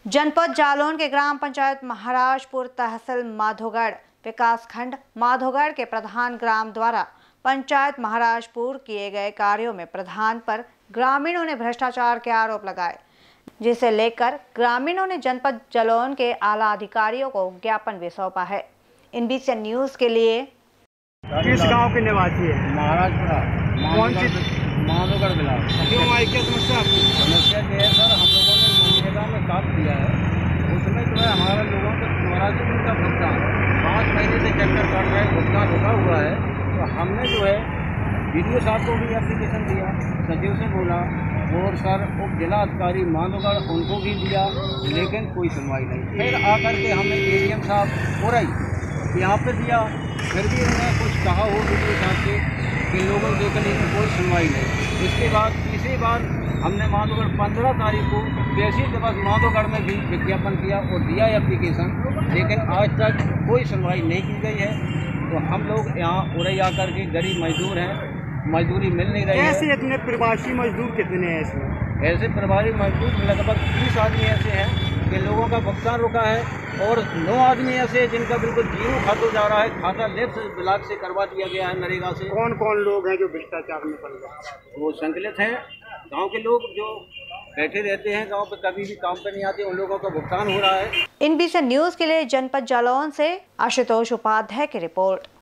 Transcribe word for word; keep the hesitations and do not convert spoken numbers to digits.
जनपद जालौन के ग्राम पंचायत महाराजपुर तहसील माधोगढ़ विकासखंड माधोगढ़ के प्रधान ग्राम द्वारा पंचायत महाराजपुर किए गए कार्यों में प्रधान पर ग्रामीणों ने भ्रष्टाचार के आरोप लगाए, जिसे लेकर ग्रामीणों ने जनपद जालौन के आला अधिकारियों को ज्ञापन भी सौंपा है। इन बीच न्यूज के लिए किस गांव के निवासी है? महाराजपुरा। कौन सी? माधोगढ़ ब्लॉक। क्यों आई, क्या समस्या आपकी? समस्या ये है सर, हम लोगों ने मनरेगा में काम किया है, उसमें जो है हमारे लोगों को चौरासी दिन का भुगतान पाँच महीने से चक्कर काट रहा है, भुगतान रुका हुआ है। तो हमने जो है वीडियो साहब को भी एप्लीकेशन दिया, सचिव से बोला और सर उप जिला अधिकारी माधोगढ़ उनको भी दिया, लेकिन कोई सुनवाई नहीं। फिर आकर के हमने ए डी एम साहब हो रही यहाँ पे दिया, फिर भी उन्होंने कुछ कहा हो वीडियो साहब से कि लोगों के लेकिन कोई सुनवाई नहीं। इसके बाद तीसरी बार हमने माधोगढ़ पंद्रह तारीख को कैसी दिवस माधोगढ़ में भी विज्ञापन किया और दिया एप्लीकेशन, लेकिन आज तक कोई सुनवाई नहीं की गई है। तो हम लोग यहाँ उड़ई आकर के गरीब मजदूर हैं, मजदूरी मिल नहीं रही है। ऐसे इतने प्रवासी मजदूर कितने हैं इसमें? ऐसे प्रवासी मजदूर लगभग तीस आदमी ऐसे हैं कि लोगों का भुगतान रुका है और नौ आदमी ऐसे जिनका बिल्कुल जीरो खाता जा रहा है, खाता लेफ्ट ब्लॉक से करवा दिया गया है नरेगा से। कौन कौन लोग हैं जो भ्रष्टाचार में पड़ गए? वो संकलित हैं, गांव के लोग जो बैठे रहते हैं गांव पे, कभी भी काम पे नहीं आते, उन लोगों का भुगतान हो रहा है। इन बीच न्यूज के लिए जनपद जालौन से आशुतोष उपाध्याय की रिपोर्ट।